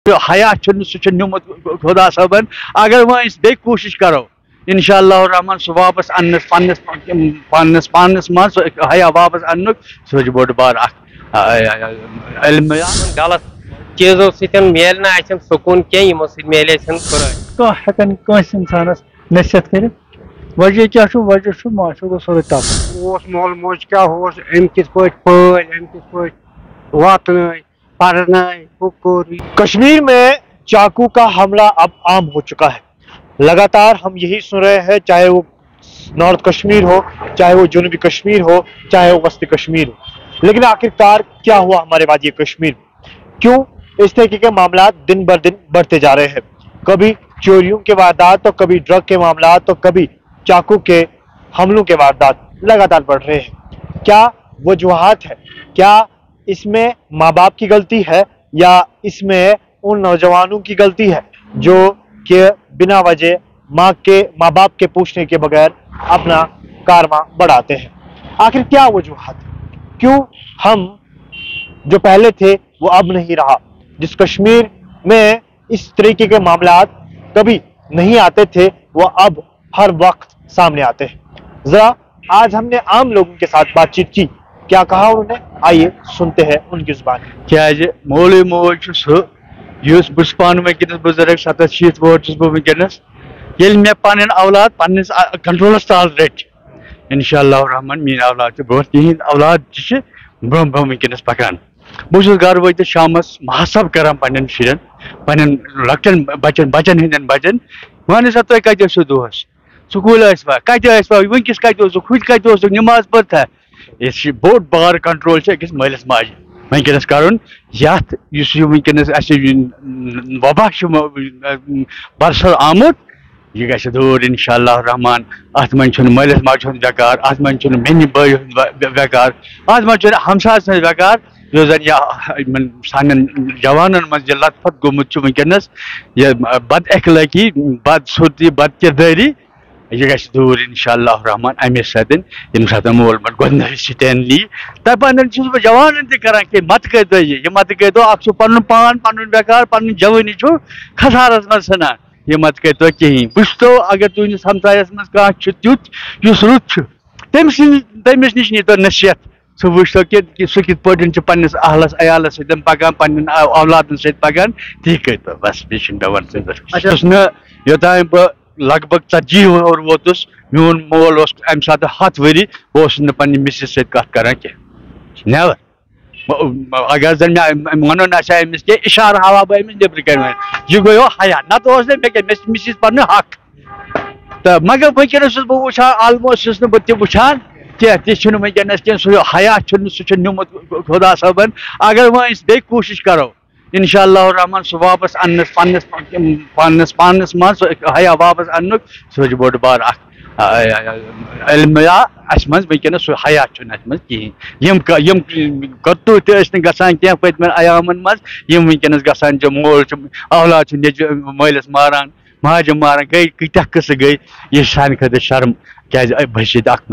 حیا سہ نمت خدا صٲبن اگر وۄنۍ أسۍ بیٚیہِ کوٗشِش کرو انشاءاللہ الرحمن سُہ واپس اننس پننس پانس منٛز حیا واپس اننُک سُہ چھُ بوٚڑ بار اکھ علم غلط چیزو سۭتۍ میلہِ نہٕ اَسہِ سکوٗن کینٛہہ یِمو سۭتۍ میلہِ اَسہِ قرآن کانٛہہ ہٮ۪کان کٲنٛسہِ اِنسانس نصیحت کٔرِتھ وجہ کیٛاہ چھُ وجہ چھُ معاشرٕ گوٚو سورُے تباہ اوس مول موج کیٛاہ اوس أمۍ کِتھ پٲٹھۍ پٲلۍ أمۍ کِتھ پٲٹھۍ واتنٲے پرنٲے ہُہ کوٚر کشمیر میں چاقو کا حملہ اب عام ہو چکا ہے لگاتار ہم یہی سن رہے ہیں چاہے وہ نارتھ کشمیر ہو چاہے وہ جنوبی کشمیر ہو چاہے وہ وسطی کشمیر ہو لیکن آخرکار کیا ہوا ہمارے وادی کشمیر میں کیوں اس طریقے کے معاملات دن بر دن بڑھتے جا رہے ہیں کبھی چوریوں کے واردات تو کبھی ڈرگ کے معاملات تو کبھی چاقو کے حملوں کے واردات لگاتار بڑھ رہے ہیں کیا وجوہات ہے کیا اس میں ماں باپ کی غلطی ہے یا اس میں ان نوجوانوں کی غلطی ہے جو کہ بنا وجہ ماں باپ کے پوچھنے کے بغیر اپنا کارواں بڑھاتے ہیں آخر کیا وجوہات کیوں ہم جو پہلے تھے وہ اب نہیں رہا جس کشمیر میں اس طریقے کے معاملات کبھی نہیں آتے تھے وہ اب ہر وقت سامنے آتے ہیں ذرا آج ہم نے عام لوگوں کے ساتھ بات چیت کی کیا کہا انہوں نے آئیے سنتے ہیں ان کی زبان کیازِ مولوی موج چھُ سُہ یُس بہٕ چھُس پانہٕ وٕنکیٚنس بُزرگ 67 وُہُر چھُس بہٕ وٕنکیٚنس ییٚلہِ مےٚ پنٕنۍ اولاد پننِس کنٹرولس تل رٔٹۍ انشاءاللہ الرحمن میٲنۍ اولاد چھِ برونٛٹھ تِہنٛدۍ اولاد تہِ چھِ برونٛہہ برونٛہہ وٕنکیٚنس پکان بہٕ چھُس گرٕ وٲتِتھ شامس محاسب کران پننٮ۪ن شُرٮ۪ن پننٮ۪ن لۄکٹٮ۪ن بچن ہٕنٛدٮ۪ن بچن وۄنۍ سا تُہۍ کتہِ ٲسِو دۄہس سکوٗل ٲسوا کتہِ ٲسوا وٕنکیٚس کتہِ اوسُکھ ہُتہِ کتہِ اوسُکھ نٮ۪ماز پٔرتھا یہِ چھُ بوٚڑ بار کنٹرول چھُ أکِس مٲلِس ماجہِ وٕنکیٚنس کرُن یتھ یُس یہِ وٕنکیٚنس اَسہِ وبا چھُ برسر آمُت یہِ گژھِ دوٗر انشاءاللہ الرحمن اتھ منٛز چھُنہٕ مٲلِس ماجہِ ہُنٛد بیکار اتھ منٛز چھُنہٕ بیٚنہِ بٲے ہُنٛد بیکار اتھ منٛز چھُنہٕ ہمساے سٕنٛز بیکار یُس زن یِمن سانٮ۪ن جوانن منٛز یہِ لت پت گوٚمُت چھُ وٕنکیٚنس یہِ بد اخلٲقی بد صوٗرتی بد کردٲری یہ گژھِ دوٗر انشاءاللہ الرحمن امے سۭتۍ ییٚمہِ ساتہٕ مول موج گۄڈنیٚتھٕے سٹینڈ نی دپان چھُس بہٕ جوانن تہِ کران کہِ مت کٔرۍ تو یہِ مت کٔرۍ تو اکھ چھُ پنُن پان پنُن بیکار پنٕنۍ جوٲنی چھُ خسارس منٛز ژھٕنان یہِ مت کٔرۍ تو کِہیٖنۍ وٕچھتو اگر تُہنٛدِس ہمسایس منٛز کانٛہہ چھُ تیُتھ یُس رُت چھُ تٔمِس نِش نیٖتو نصیحت سُہ وٕچھتو کہِ سُہ کِتھ پٲٹھۍ چھُ پننِس اہلس عیالس سۭتۍ پکان پننٮ۪ن اولادن سۭتۍ پکان تی کٔرۍتو بس بیٚیہِ چھُنہٕ مےٚ ونُن چھُس نہٕ یوٚتانۍ بہٕ لگ بگ 40 وُہُر ووتُس میون مول اوس امہِ ساتہٕ 100 ؤری بہٕ اوسُس نہٕ پننہِ مِسِس سۭتۍ کتھ کران کینٛہہ نیور اگر زن مےٚ ونُن آسہِ ہا أمِس کینٛہہ اشارٕ ہاوہا بہٕ أمِس نیٚبرٕ کنۍ وۄنۍ یہِ گوٚو حیا نتہٕ اوس نہٕ مےٚ کیٛاہ مےٚ چھِ مِسِس پنُن حق تہٕ مگر وٕنکیٚنس چھُس بہٕ وٕچھان آلموسٹ چھُس نہٕ بہٕ تہِ وٕچھان کینٛہہ تہِ چھُنہٕ وٕنکیٚنس کینٛہہ سُہ حیا چھُنہٕ سُہ چھُ نِمُت خدا صٲبن اگر وۄنۍ أسۍ بیٚیہِ کوٗشِش کرو انشاءاللہ الرحمن سُہ واپس اننس پننس پانس منٛز حیا واپس اننُک سُہ چھُ بوٚڑ بار اکھ علم اسہِ منٛز وٕنکیٚنس سُہ حیا چھُنہٕ اسہِ منٛز کِہیٖنۍ یِم کٔرتوٗ تہِ ٲسۍ نہٕ گژھان کینٛہہ پٔتمٮ۪ن ایامن منٛز یِم وٕنکیٚنس گژھان چھِ مول چھُ اولاد چھُ نیٚچوِ مٲلِس ماران ماجہِ ماران گٔے کۭتیاہ قصہٕ گٔے یہِ چھِ سانہِ خٲطرٕ شرم کیازِ بہٕ چھُس ییٚتہِ اکھ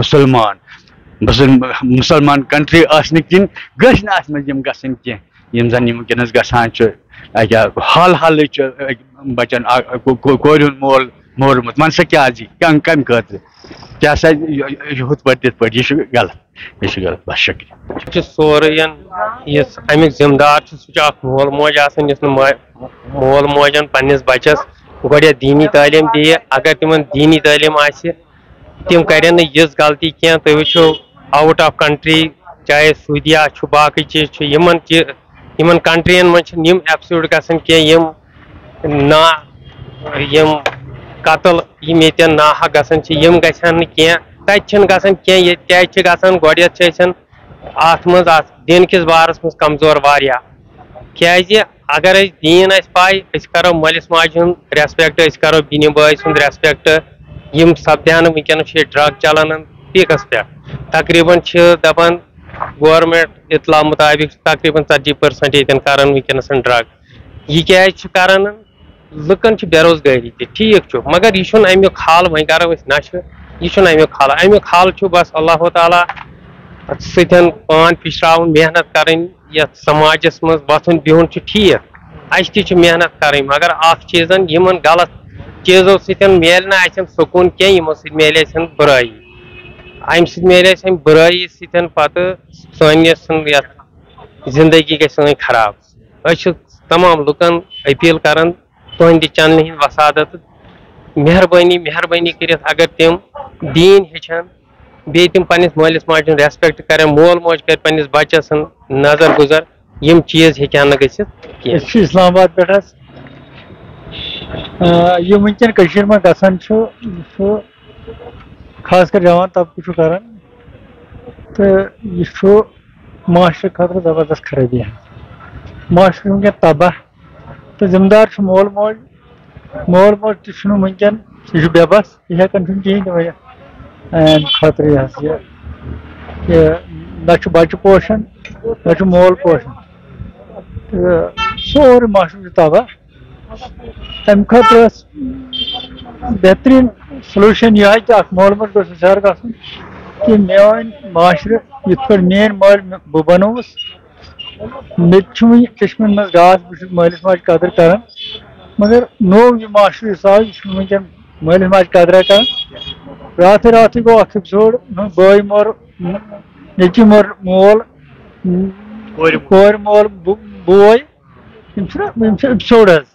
مُسلمان کنٹری آسنہٕ کِنۍ گٔژھۍ نہٕ اتھ منٛز یِم گژھٕنۍ کینٛہہ یِم زن یِم وٕنکیٚنس گژھان چھِ حال حالٕے چھُ بچن کورِ ہُنٛد مول مورمُت ون سا کیازِ کمہِ خٲطرٕ کیٛاہ سا ہُتھ پٲٹھۍ تِتھ پٲٹھۍ یہِ چھُ غلط یہِ چھُ غلط بس شُکریہ یہِ چھُ سورُے یُس امیُک ذمہٕ دار چھُ سُہ چھُ اکھ مول موج آسان یُس نہٕ مول موجن پننِس بچس گۄڈٕ دیٖنی تعلیٖم دِیہِ اگر تِمن دیٖنی تعلیٖم آسہِ تِم کرن نہٕ یِژھ غلطی کینٛہہ تُہۍ وٕچھو آوُٹ آف کنٹری چاہے سعودیا چھُ باقٕے چیٖز چھُ یِمن کنٹرین منٛز چھِنہٕ یِم ایپسوٗڈ گژھان کینٛہہ یِم قتل یِم ییٚتٮ۪ن ناحق گژھان چھِ یِم گژھن نہٕ کینٛہہ تتہِ چھِنہٕ گژھان کینٛہہ ییٚتہِ کیازِ چھِ گژھان گۄڈنیٚتھ چھِ أسۍ اتھ منٛز اتھ دیٖن کِس بارس منٛز کمزور واریاہ کیازِ اگر أسۍ دیٖن آسہِ پاے أسۍ کرو مٲلِس ماجہِ ہُنٛد ریسپیکٹ أسۍ کرو بیٚنہِ بٲے سُنٛد ریسپیکٹ یِم سپدن نہٕ وٕنکیٚنس چھِ ییٚتہِ ڈرگ چلان پیٖکس پٮ۪ٹھ تقریٖبن چھِ دپان گورمینٹ اطلاع مطابق تقریٖبن 40% ییٚتٮ۪ن کران وٕنکیٚنس ڈرگ یہِ کیازِ چھِ کران لُکن چھِ بے روزگٲری تہِ ٹھیٖک چھُ مگر یہِ چھُنہٕ امیُک حال وۄنۍ کرو أسۍ نشہٕ یہِ چھُنہٕ امیُک حال چھُ بس اللہ تعالیٰ سۭتۍ پان پِشراوُن محنت کرٕنۍ یتھ سماجس منٛز وۄتھُن بِہُن چھُ ٹھیٖک اس تہ محنت کریں مگر اخ چیزن یمن غلط چیزو سۭتۍ میلہِ نہٕ اَسٮ۪ن سکوٗن کینٛہہ یِمو سۭتۍ میلہِ اَسٮ۪ن بُرٲیی امہِ سۭتۍ میلہِ اَسہِ امہِ بُرٲیی سۭتۍ پتہٕ سٲنِس یتھ زندگی گژھِ سٲنۍ خراب أسۍ چھِ تمام لُکن اپیٖل کران تُہنٛدِ چنلہِ ہٕنٛدۍ وسادت مہربٲنی کٔرِتھ اگر تِم دیٖن ہیٚچھن بیٚیہِ تِم پننِس مٲلِس ماجہِ ہُنٛد ریسپیکٹ کرن مول موج کرِ پننِس بچس سُنٛد نظر گُزر یِم چیٖز ہیٚکن نہٕ گٔژھِتھ کینٛہہ أسۍ چھِ اسلام آباد پٮ۪ٹھ حظ یہِ وٕنکٮ۪ن کٔشیٖرِ منٛز گژھان چھُ یہِ چھُ خاص کر جوان طبقہٕ چھُ کران تہٕ یہِ چھُ معاشرٕ خٲطرٕ زبردست خرٲبی حظ معاشرٕ چھُ وٕنکٮ۪ن تباہ تہٕ ذمہٕ دار چھُ مول موج تہِ چھُنہٕ وٕنکٮ۪ن یہِ چھُ بے بس یہِ ہٮ۪کان چھُنہٕ کِہیٖنۍ تہِ ؤنِتھ امہِ خٲطرٕ یہِ حظ یہِ نہ چھُ بچہِ پوشان نہ چھُ مول پوشان تہٕ سورُے معاشرٕ چھُ تباہ امہِ خٲطرٕ ٲس بہتریٖن سلوٗشن یِہے کہِ اکھ مول موج گوٚژھ ہُشیار گژھُن کہِ میون معاشرٕ یِتھ پٲٹھۍ میٲنۍ مٲلۍ بہٕ بنووُس مےٚ تہِ چھُ وٕنہِ چشمن منٛز گاش بہٕ چھُس مٲلِس ماجہِ قدر کران مگر نوٚو یہِ معاشرٕ یُس آو یہِ چھُنہٕ وٕنکٮ۪ن مٲلِس ماجہِ قدرا کران راتھٕے گوٚو اکھ ایپسوڈ بٲے مور نیٚچوۍ مور مول کورِ مول بوے یِم چھِ ایپسوڈ حظ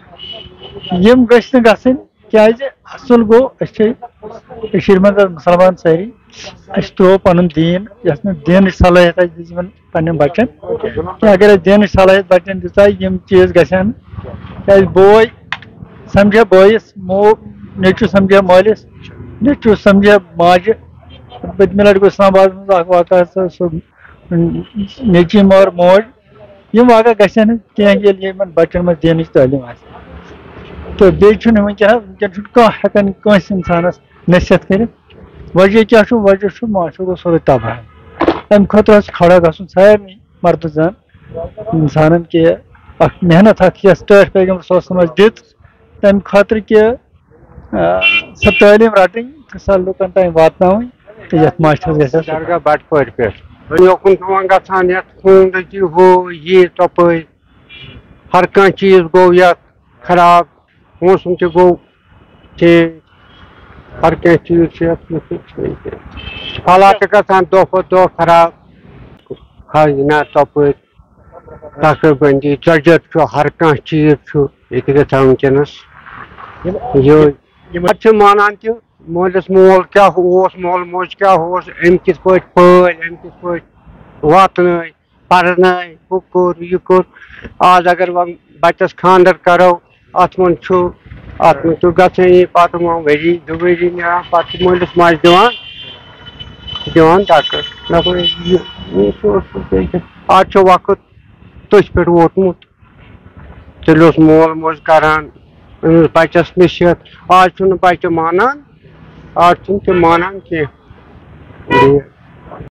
یِم گٔژھۍ نہٕ گژھٕنۍ کیازِ اصل گوٚو أسۍ چھِ کٔشیٖرِ منٛز مُسلمان سٲری اَسہِ ترٛوو پنُن دیٖن یۄس نہٕ دیٖنٕچ صلٲحیت اَسہِ دِژ یِمن پننٮ۪ن بچن کینٛہہ اگر اَسہِ دیٖنٕچ صلٲحیت بچن دِژاے یِم چیٖز گژھن نہٕ کیازِ بوے سمجھا بٲیِس نیٚچوٗ سمجھا مٲلِس نیٚچوٗ سمجھا ماجہِ پٔتمہِ لٹہِ گوٚو اسلام آبادس منٛز اکھ واقعہ سُہ نیٚچی مور موج یِم واقعہ گژھن نہٕ کینٛہہ ییٚلہِ یِمن بچن منٛز دیٖنٕچ تعلیٖم آسہِ تہٕ بیٚیہِ چھُنہٕ وٕنکٮ۪ن چھُنہٕ کانٛہہ ہٮ۪کان کٲنٛسہِ اِنسانس نصیحت کٔرِتھ وجہ کیٛاہ چھُ وجہ چھُ معاشرٕ گوٚو سورُے تباہ تمہِ خٲطرٕ حظ چھُ کھڑا گژھُن سارنٕے مردٕ زن انسانن کہِ اکھ محنت اکھ یۄس ٹٲٹھۍ پیغمبر صلی اللہ علیہ وسلم اَسہِ دِژ تمہِ خٲطرٕ کہِ سۄ تعلیٖم رٹٕنۍ تہٕ سۄ لُکن تام واتناوٕنۍ تہٕ یتھ معاشرس گژھِ درگاہ بٹپورِ پٮ۪ٹھ یوکُن پیوان گژھان یتھ خوٗندٕچ ہُہ یہِ تپٲرۍ ہر کانٛہہ چیٖز گوٚو یتھ خراب موسم تہِ گوٚو ٹھیٖک ہر کینٛہہ چیٖز چھُ یتھ حالات چھِ گژھان دۄہ کھۄتہٕ دۄہ خراب نہ تپٲرۍ تقریٖر بندی ژۄجر چھُ ہر کانٛہہ چیٖز چھُ ییٚتہِ گژھان وٕنکٮ۪نس پتہٕ چھِ مانان تہِ مٲلِس مول کیٛاہ اوس مول موج کیٛاہ اوس أمۍ کِتھ پٲٹھۍ پٲلۍ أمۍ کِتھ پٲٹھۍ واتنٲے پرنٲے ہُہ کوٚر یہِ کوٚر آز اگر وۄنۍ بچس خانٛدر کرو اتھ منٛز چھُ گژھٲنی پتہٕ وۄنۍ ؤری 2 ؤری نیران پتہٕ چھِ مٲلِس ماجہِ دِوان دکہٕ آز چھُ وقت تٔتھۍ پٮ۪ٹھ ووتمُت تیٚلہِ اوس مول موج کران أمِس بچس نصیحت آز چھُنہٕ بچہِ مانان آز چھُنہٕ تِم مانان کینٛہہ